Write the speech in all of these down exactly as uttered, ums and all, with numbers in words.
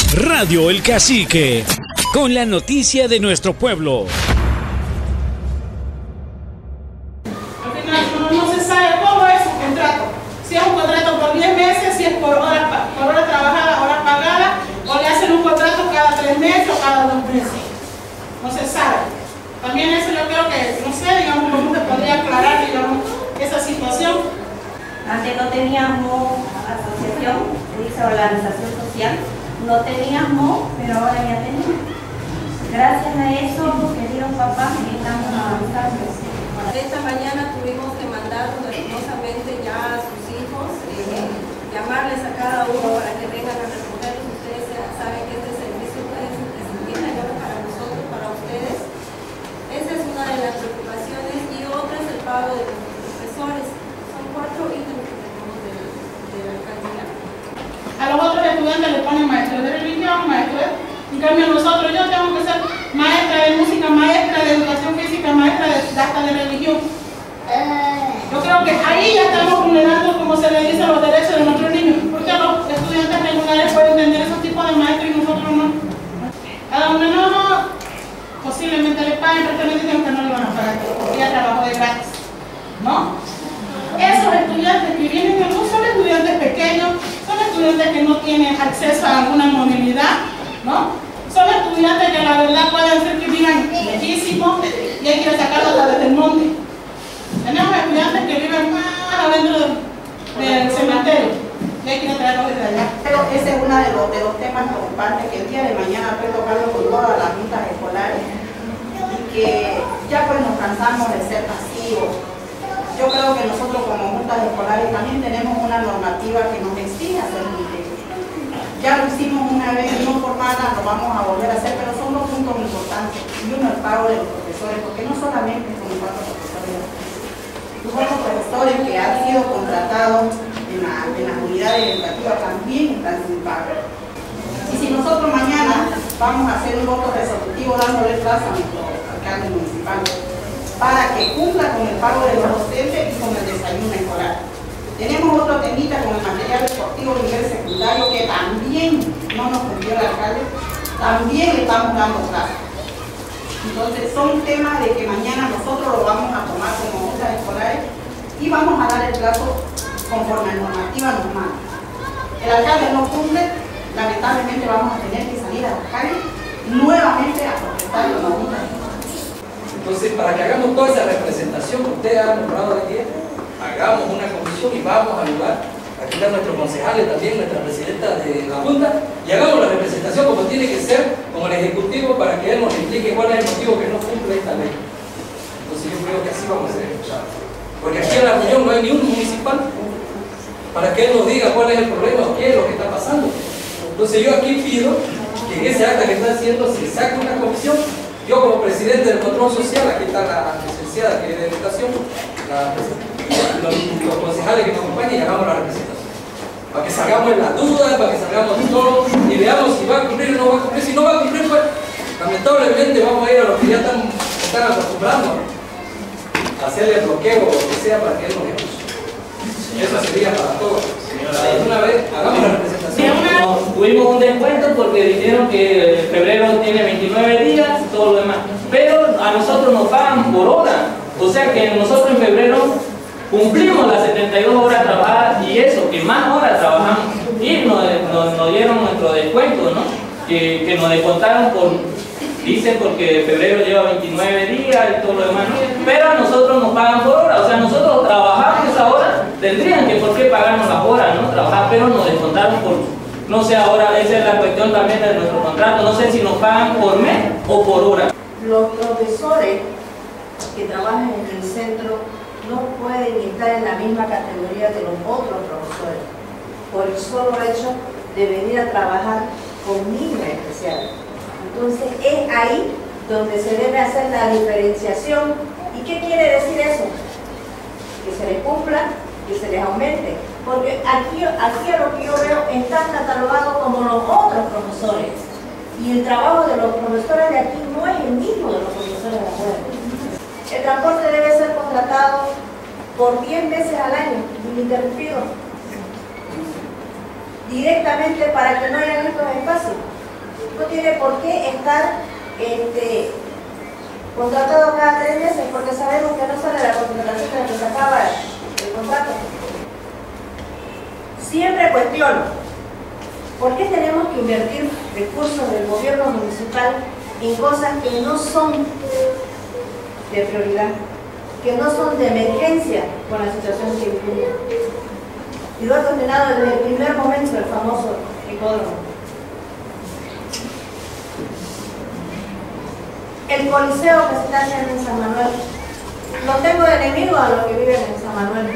Radio El Cacique, con la noticia de nuestro pueblo. Al final no, no se sabe cómo es su contrato. Si es un contrato por diez meses, si es por hora, por hora trabajada, hora pagada, o le hacen un contrato cada tres meses o cada dos meses. No se sabe. También eso yo creo que, no sé, digamos, cómo se podría aclarar, digamos, esa situación. Antes no teníamos asociación, se dice organización social, no teníamos, pero ahora ya tenemos. Gracias a eso, queridos papás, estamos avanzando. Esta mañana tuvimos que mandar respetuosamente ya a sus hijos, eh, llamarles a cada uno para que vengan a recogerlos. Ustedes saben que este servicio es imprescindible para nosotros, para ustedes. Esa es una de las preocupaciones, y otra es el pago de los profesores. Son cuatro ítems que tenemos de, de la alcaldía. A los otros estudiantes le ponen maestros de religión, maestros de... En cambio nosotros, yo tengo que ser maestra de música, maestra de educación física, maestra de, hasta de religión. Yo creo que ahí ya estamos vulnerando, como se le dice, los derechos de nuestros niños. Porque los estudiantes regulares pueden tener esos tipos de maestros y nosotros no. A donde no, no posiblemente le paguen, pero también dicen que no le van a pagar, porque ya trabajó de gratis. ¿No? Esos estudiantes que vienen no son estudiantes pequeños, son estudiantes que no tienen acceso a alguna movilidad, ¿no? Son estudiantes que la verdad pueden ser que vivan lejísimos y hay que sacarlos hasta desde el monte. Tenemos estudiantes que viven más adentro del, del cementerio y hay que traerlos desde allá. Pero ese es uno de los, de los temas preocupantes que el día de mañana estoy tocando con todas las juntas escolares y que ya pues nos cansamos de ser pasivos. Yo creo que nosotros como juntas escolares también tenemos una normativa que nos exige hacer líderes. Ya lo hicimos una vez, no por nada, lo vamos a volver a hacer, pero son dos puntos importantes. Y uno, el pago de los profesores, porque no solamente son cuatro profesores, los otros profesores que han sido contratados en, la, en las unidades educativas también están sin pago. Y si nosotros mañana vamos a hacer un voto resolutivo dándole plazo a nuestro alcalde municipal para que cumpla con el pago de los docentes y con el desayuno escolar. Tenemos otro temita con el material deportivo de nivel secundario que también no nos cumplió el alcalde, también le estamos dando plazo. Entonces son temas de que mañana nosotros lo vamos a tomar como juntas escolares y vamos a dar el plazo conforme a la normativa normal. El alcalde no cumple, lamentablemente vamos a tener que salir a la calle nuevamente a protestar con la junta escolar. Entonces, para que hagamos toda esa representación que ustedes han nombrado aquí, hagamos una comisión y vamos a ayudar. Aquí están nuestros concejales también, nuestra presidenta de la Junta, y hagamos la representación como tiene que ser, como el Ejecutivo, para que él nos explique cuál es el motivo que no cumple esta ley. Entonces yo creo que así vamos a ser escuchados. Porque aquí en la reunión no hay ni un municipal para que él nos diga cuál es el problema o qué es lo que está pasando. Entonces yo aquí pido que en ese acta que está haciendo se saque una comisión. Yo como presidente del control social, aquí está la licenciada que es de educación, la, los, los concejales que nos acompañan, y hagamos la representación. Para que salgamos en las dudas, para que salgamos todo y veamos si va a cumplir o no va a cumplir. Si no va a cumplir, pues lamentablemente vamos a ir a los que ya están, están acostumbrando a hacerle bloqueo o lo que sea para que él nos escuche. Eso sería para todos. Una vez, hagamos la representación. Nos tuvimos un descuento porque dijeron que febrero tiene veintinueve días y todo lo demás. Pero a nosotros nos pagan por hora. O sea que nosotros en febrero cumplimos las setenta y dos horas trabajadas y eso, que más horas trabajamos. Y nos, nos, nos dieron nuestro descuento, ¿no? Que, que nos descontaron por, dicen porque febrero lleva veintinueve días y todo lo demás. Pero a nosotros nos pagan por hora. O sea, nosotros trabajamos esa hora, tendrían que por qué pagarnos las horas, ¿no? Trabajar, pero nos descontaron por, no sé, ahora esa es la cuestión también de nuestro contrato. No sé si nos pagan por mes o por hora. Los profesores que trabajan en el centro no pueden estar en la misma categoría que los otros profesores por el solo hecho de venir a trabajar con niños especiales. Entonces es ahí donde se debe hacer la diferenciación. ¿Y qué quiere decir eso? Que se les cumpla, que se les aumente. Porque aquí, aquí a lo que yo veo están catalogados como los otros profesores. Y el trabajo de los profesores de aquí no es el mismo de los profesores de afuera. El transporte debe ser contratado por diez meses al año, ininterrumpido, directamente para que no haya estos espacios. tiene por qué estar este, contratado cada tres meses, porque sabemos que no sale la contratación de la que se acaba el contrato. Siempre cuestiono, ¿por qué tenemos que invertir recursos del gobierno municipal en cosas que no son de prioridad, que no son de emergencia con la situación que vivimos? Y lo he condenado desde el primer momento el famoso hipódromo. El coliseo que se está haciendo en San Manuel, no tengo de enemigo a los que viven en San Manuel.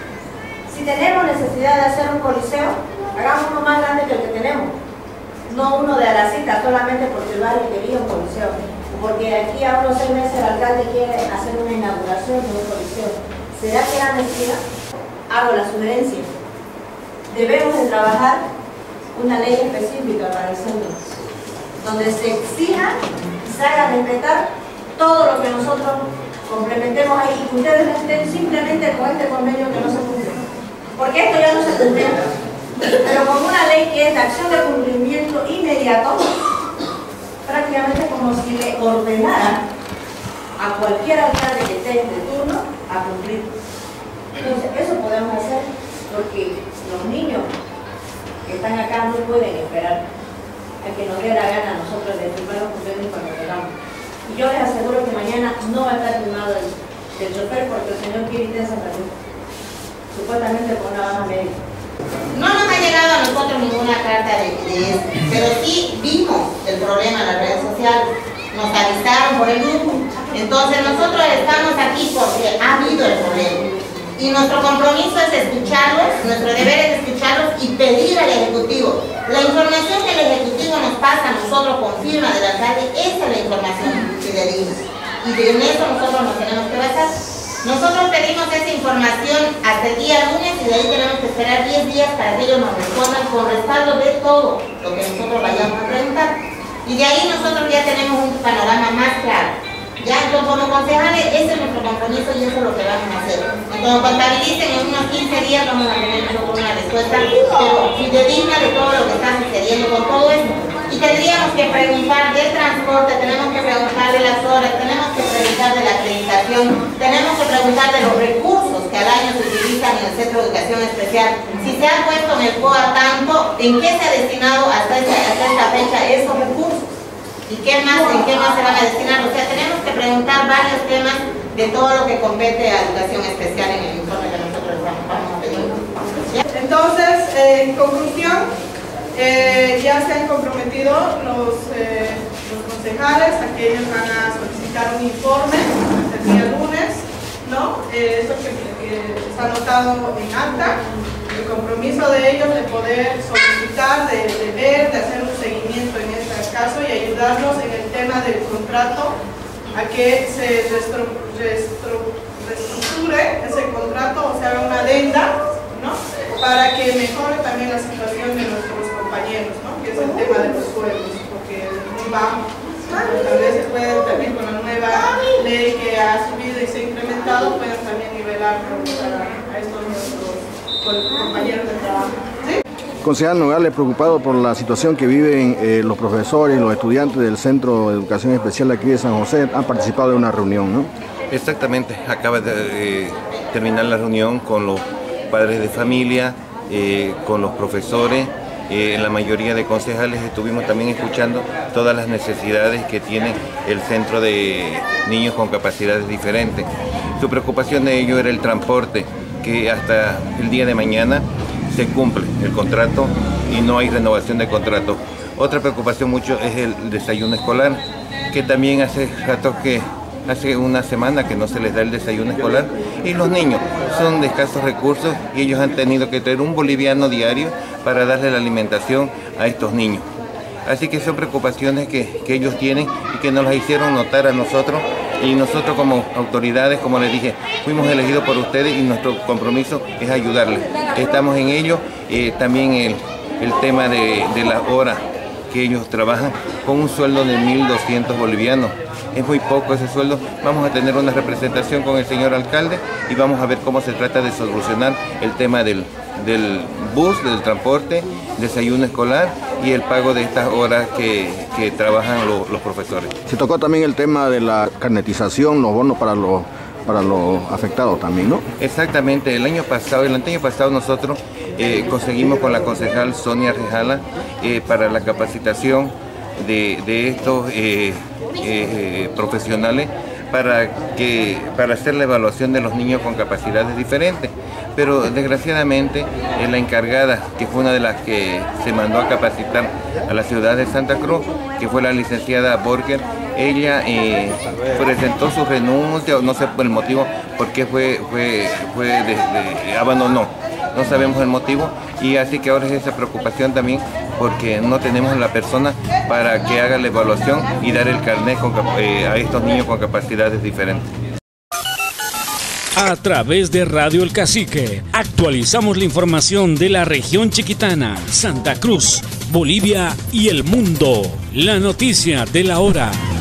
Si tenemos necesidad de hacer un coliseo, hagamos uno más grande que el que tenemos. No uno de Aracita, solamente porque el barrio quería un coliseo. Porque aquí a unos seis meses el alcalde quiere hacer una inauguración de un coliseo. ¿Será que era necesidad? Hago la sugerencia. Debemos de trabajar una ley específica para el centro, donde se exija y se haga respetar todo lo que nosotros complementemos ahí y que ustedes no estén simplemente con este convenio que no se cumple. Porque esto ya no se cumple, pero con una ley que es de acción de cumplimiento inmediato, prácticamente como si le ordenara a cualquier alcalde que esté de turno a cumplir. Entonces, eso podemos hacer porque los niños que están acá no pueden esperar a que nos dé la gana a nosotros de firmar los convenios cuando queramos. Y yo les aseguro que mañana no va a estar firmado el, el chofer porque el señor quiere intensa salud, supuestamente con una baja médica. No nos ha llegado a nosotros ninguna carta de, de eso, pero sí vimos el problema en las redes sociales, nos avisaron por el grupo. Entonces nosotros estamos aquí porque ha habido el problema. Y nuestro compromiso es escucharlos, nuestro deber es escucharlos y pedir al Ejecutivo. La información que el Ejecutivo nos pasa a nosotros con firma del alcalde, esa es la información que le dimos. Y en eso nosotros nos tenemos que basar. Nosotros pedimos esa información hasta el día lunes y de ahí tenemos que esperar diez días para que ellos nos respondan con respaldo de todo lo que nosotros vayamos a preguntar. Y de ahí nosotros ya tenemos un panorama más claro. Ya, entonces, como concejales, ese es nuestro compromiso y eso es lo que vamos a hacer. Cuando contabilicen en unos quince días vamos a tener nosotros una respuesta, pero fidedigna de todo lo que está sucediendo con todo esto. Y tendríamos que preguntar del transporte, tenemos que preguntar de las horas, tenemos que preguntar de la acreditación, tenemos que preguntar de los recursos que al año se utilizan en el Centro de Educación Especial. Si se ha puesto en el C O A tanto, ¿en qué se ha destinado hasta esta, hasta esta fecha esos recursos? ¿Y qué más, en qué más se van a destinar? O sea, tenemos que preguntar varios temas de todo lo que compete a educación especial en el informe que nosotros vamos a pedir. Entonces, eh, en conclusión, eh, ya se han comprometido los, eh, los concejales a que ellos van a solicitar un informe el día lunes, ¿no? Eh, eso que, que está anotado en acta. El compromiso de ellos de poder solicitar, de, de ver, de hacer un seguimiento en este caso y ayudarnos en el tema del contrato a que se restru, restru, reestructure ese contrato o se haga una adenda, ¿no? Para que mejore también la situación de nuestros compañeros, ¿no? Que es el tema de los sueldos, porque es muy bajo. Tal vez se puede también con la nueva ley que ha subido y se ha incrementado, pueden también nivelar a estos nuestros compañeros de trabajo. ¿Sí? Concejal Nogales, preocupado por la situación que viven eh, los profesores y los estudiantes del Centro de Educación Especial aquí de San José, han participado de una reunión, ¿no? Exactamente, acaba de eh, terminar la reunión con los padres de familia, eh, con los profesores. Eh, la mayoría de concejales estuvimos también escuchando todas las necesidades que tiene el centro de niños con capacidades diferentes. Su preocupación de ello era el transporte, que hasta el día de mañana se cumple el contrato y no hay renovación de contrato. Otra preocupación mucho es el desayuno escolar, que también hace rato que hace una semana que no se les da el desayuno escolar y los niños son de escasos recursos y ellos han tenido que traer un boliviano diario para darle la alimentación a estos niños. Así que son preocupaciones que, que ellos tienen y que nos las hicieron notar a nosotros, y nosotros como autoridades, como les dije, fuimos elegidos por ustedes y nuestro compromiso es ayudarles. Estamos en ello. Eh, también el, el tema de, de las horas que ellos trabajan con un sueldo de mil doscientos bolivianos. Es muy poco ese sueldo. Vamos a tener una representación con el señor alcalde y vamos a ver cómo se trata de solucionar el tema del, del bus, del transporte, desayuno escolar y el pago de estas horas que, que trabajan lo, los profesores. Se tocó también el tema de la carnetización, los bonos para los, para los afectados también, ¿no? Exactamente. El año pasado, el año pasado nosotros eh, conseguimos con la concejal Sonia Rejala eh, para la capacitación de, de estos eh, eh, profesionales para, que, para hacer la evaluación de los niños con capacidades diferentes. Pero desgraciadamente eh, la encargada, que fue una de las que se mandó a capacitar a la ciudad de Santa Cruz, que fue la licenciada Borger, ella eh, presentó su renuncia, no sé por el motivo, por qué fue, fue, fue de, de, abandonó, no sabemos el motivo, y así que ahora es esa preocupación también, porque no tenemos la persona para que haga la evaluación y dar el carnet con, eh, a estos niños con capacidades diferentes. A través de Radio El Cacique, actualizamos la información de la región chiquitana, Santa Cruz, Bolivia y el mundo. La noticia de la hora.